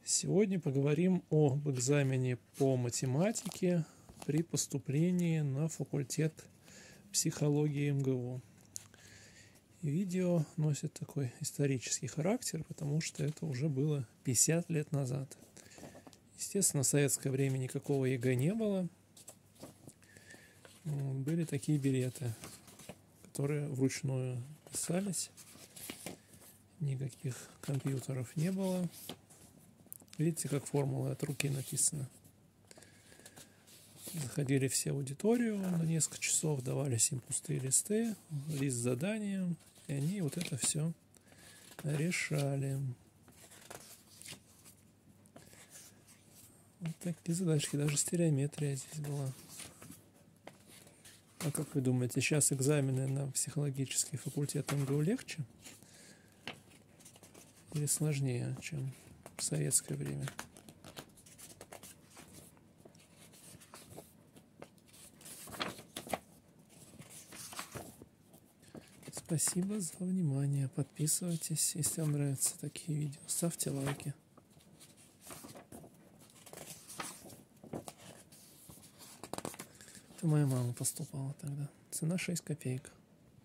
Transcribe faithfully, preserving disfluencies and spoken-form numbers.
Сегодня поговорим об экзамене по математике при поступлении на факультет психологии эм гэ у. Видео носит такой исторический характер, потому что это уже было пятьдесят лет назад. Естественно, в советское время никакого е гэ не было. Были такие билеты, которые вручную писались. Никаких компьютеров не было. Видите, как формула от руки написана. Заходили все в аудиторию на несколько часов, давались им пустые листы, лист с заданием, и они вот это все решали. Вот такие задачки, даже стереометрия здесь была. А как вы думаете, сейчас экзамены на психологический факультет эм гэ у легче или сложнее, чем в советское время? Спасибо за внимание. Подписывайтесь, если вам нравятся такие видео. Ставьте лайки. Это моя мама поступала тогда. Цена шесть копеек.